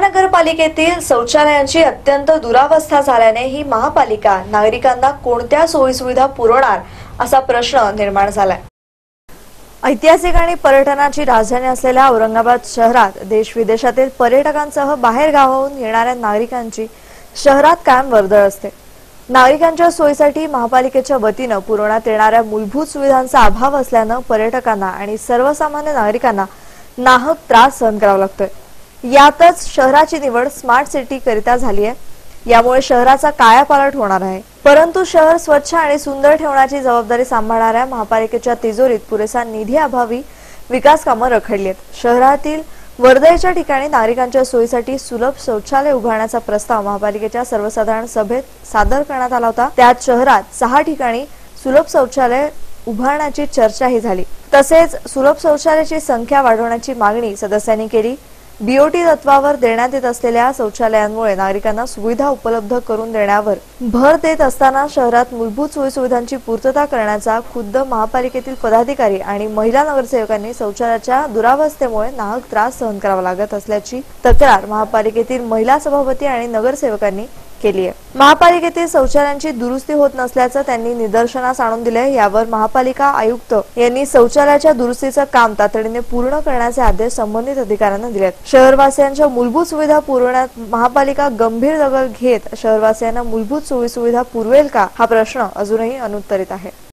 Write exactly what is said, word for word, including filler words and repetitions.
महानगरपालिकेतील शौचालयांची अत्यंत दुरावस्था झाल्याने ही महापालिका नागरिकांना कोणत्या सोयीसुविधा पुरवणार असा प्रश्न निर्माण झालाय। ऐतिहासिक आणि पर्यटनाची राजधानी असलेल्या औरंगाबाद शहरात देश विदेशातील पर्यटकांसह बाहेर गावाहून येणाऱ्या नागरिकांची शहरात कायम वर्दळ असते। नागरिकांच्या सोयीसाठी महापालिकेच्या वतीने पुरवण्यात येणाऱ्या मूलभूत सुविधांचा अभाव असल्याने पर्यटकांना आणि सर्वसामान्य नागरिकांना नाहक त्रास सहन करावा लागतोय। यातच शहराची निवड स्मार्ट सिटी करिता झाली आहे। यामुळे शहराचा कायापालट होणार आहे। परंतु शहर स्वच्छ आणि सुंदर ठेवण्याची जबाबदारी सांभाळणाऱ्या महापालिकेच्या तिजोरीत पुरेसा निधी अभावी विकास कामे रखडली आहेत। शहरातील वर्दळीच्या ठिकाणी नागरिकांच्या सोयीसाठी सुलभ शौचालय उभारण्याचा प्रस्ताव महापालिकेच्या सर्वसाधारण सभेत सादर करण्यात आला होता। त्यात शहरात सहा ठिकाणी सुलभ शौचालय उभारण्याची चर्चाही झाली। तसेच सुलभ शौचालयाची संख्या वाढवण्याची मागणी सदस्यांनी केली। बीओटी तत्वावर देण्यात येत असलेल्या शौचालयांमुळे नागरिकांना सुविधा उपलब्ध करून देण्यावर भर देत असताना शहरात मूलभूत सोयीसुविधांची पूर्तता करण्याचा खुद्द महापालिकेतील पदाधिकारी आणि महिला नगरसेवकांनी शौचालयाच्या दुरावस्थेमुळे नाहक त्रास सहन करावा लागत असल्याची तक्रार महापालिकेतील महिला सभापती आणि नगरसेवकांनी केली आहे। महापालिकेतील शौचालयांची दुरुस्ती होत नसल्याचं त्यांनी निदर्शनास आणून दिले। यावर महापालिका आयुक्त यांनी शौचालयाच्या दुरुस्तीचं काम तातडीने पूर्ण करण्याचे आदेश संबंधित अधिकाऱ्यांना दिले आहेत। शहरवासियांच्या मूलभूत सुविधा पुरवण्यात महापालिका गंभीर दखल घेत शहरवासियांना मूलभूत सोयी सुविधा पुरवेल का हा प्रश्न अजूनही अनुत्तरित आहे।